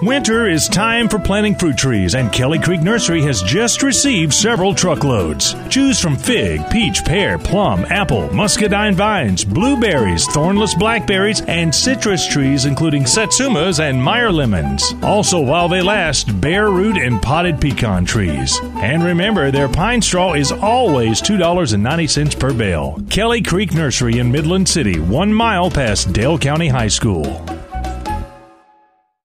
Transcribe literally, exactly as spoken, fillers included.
Winter is time for planting fruit trees, and Kelly Creek Nursery has just received several truckloads. Choose from fig, peach, pear, plum, apple, muscadine vines, blueberries, thornless blackberries, and citrus trees including satsumas and Meyer lemons. Also, while they last, bare root and potted pecan trees. And remember, their pine straw is always two dollars and ninety cents per bale. Kelly Creek Nursery in Midland City, one mile past Dale County High School.